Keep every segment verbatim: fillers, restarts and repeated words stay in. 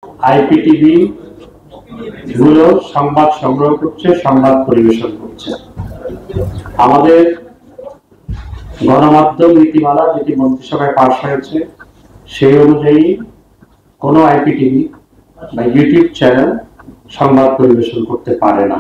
IPTV গুলো সংবাদ সংগ্রহ করছে, সংবাদ পরিবেশন করছে। আমাদের গণমাধ্যম নীতিমালা যেটি মন্ত্রিসভায় পাশ হয়েছে সেই অনুযায়ী কোনো আইপিটিভি বা ইউটিউব চ্যানেল সংবাদ পরিবেশন করতে পারে না।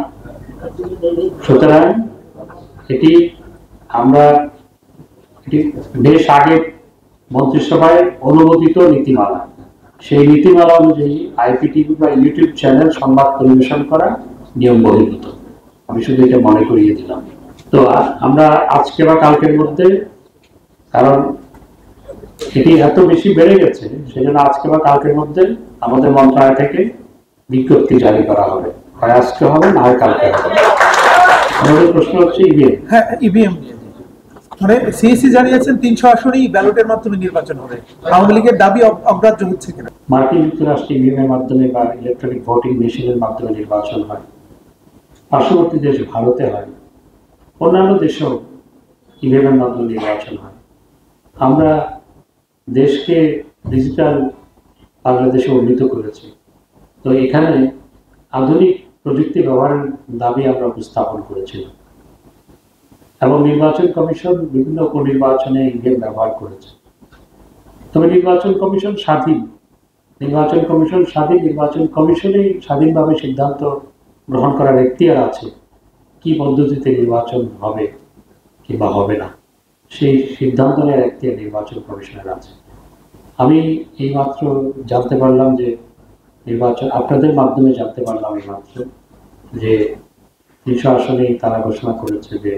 সুতরাং এটি আমরা এটি বেশ আগে মন্ত্রিসভায় অনুমোদিত নীতিমালা, সেই নীতিমালা অনুযায়ী আইপিটিভি বা ইউটিউব চ্যানেল সংবাদ পরিবেশন করা নিয়ম বহির্ভূত। আমি শুধু এটা মনে করিয়ে দিলাম। তো আমরা আজকে বা কালকের মধ্যে, কারণ এটি এত বেশি বেড়ে গেছে, সেজন্য আজকে বা কালকের মধ্যে আমাদের মন্ত্রণালয় থেকে বিজ্ঞপ্তি জারি করা হবে, হয় আজকে হবে না হয় কালকে হবে। আমাদের প্রশ্ন হচ্ছে ইভিএম। হ্যাঁ, ইভিএম মানে সিএসি জানিয়েছেন তিনশো আসনেই ব্যালটের মাধ্যমে নির্বাচন হবে। আওয়ামী লীগের দাবি অগ্রাহ্য হচ্ছে কিনা? মার্কিন যুক্তরাষ্ট্রে ইভিএম এর মাধ্যমে বা ইলেকট্রনিক ভোটিং মেশিনের মাধ্যমে নির্বাচন হয়, পার্শ্ববর্তী দেশ ভারতে হয়, অন্যান্য দেশেও ইভিএম এর মাধ্যমে নির্বাচন হয়। আমরা দেশকে ডিজিটাল বাংলাদেশে উন্নীত করেছি, তো এখানে আধুনিক প্রযুক্তি ব্যবহারের দাবি আমরা উপস্থাপন করেছিলাম এবং নির্বাচন কমিশন বিভিন্ন উপনির্বাচনে ইভিএম ব্যবহার করেছে। তবে নির্বাচন কমিশন স্বাধীন, নির্বাচন কমিশন স্বাধীন নির্বাচন কমিশনেই স্বাধীনভাবে সিদ্ধান্ত গ্রহণ করার এখতিয়ার আছে কি পদ্ধতিতে নির্বাচন হবে কিংবা হবে না, সেই সিদ্ধান্ত নেওয়ার এখতিয়ার নির্বাচন কমিশনের আছে। আমি এইমাত্র জানতে পারলাম যে নির্বাচন আপনাদের মাধ্যমে জানতে পারলাম এইমাত্র যে তিনশো আসনেই তারা ঘোষণা করেছে যে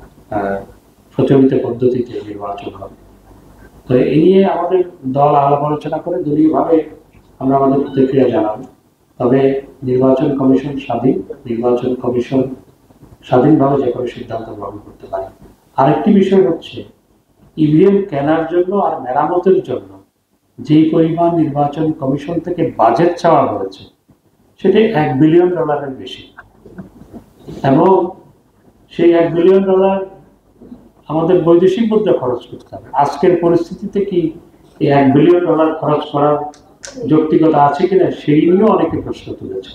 প্রচলিত পদ্ধতিতে নির্বাচন হবে। তো এই নিয়ে আমাদের দল আলাপ আলোচনা করে দলীয়ভাবে আমরা আমাদের প্রতিক্রিয়া জানাবো। তবে নির্বাচন কমিশন স্বাধীন, নির্বাচন কমিশন স্বাধীনভাবে যে কোনো সিদ্ধান্ত গ্রহণ করতে পারে। আরেকটি বিষয় হচ্ছে ইভিএম কেনার জন্য আর মেরামতের জন্য যেই পরিমাণ নির্বাচন কমিশন থেকে বাজেট চাওয়া হয়েছে সেটি এক বিলিয়ন ডলারের বেশি, এবং সেই এক বিলিয়ন ডলার আমাদের বৈদেশিক মুদ্রা খরচ করতে হবে। আজকের পরিস্থিতিতে কি এই এক বিলিয়ন ডলার খরচ করার যৌক্তিকতা আছে কিনা সেই নিয়েও অনেকে প্রশ্ন তুলেছে।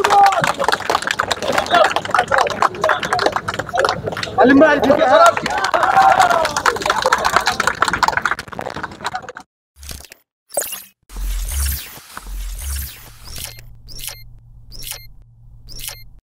ধন্যবাদ।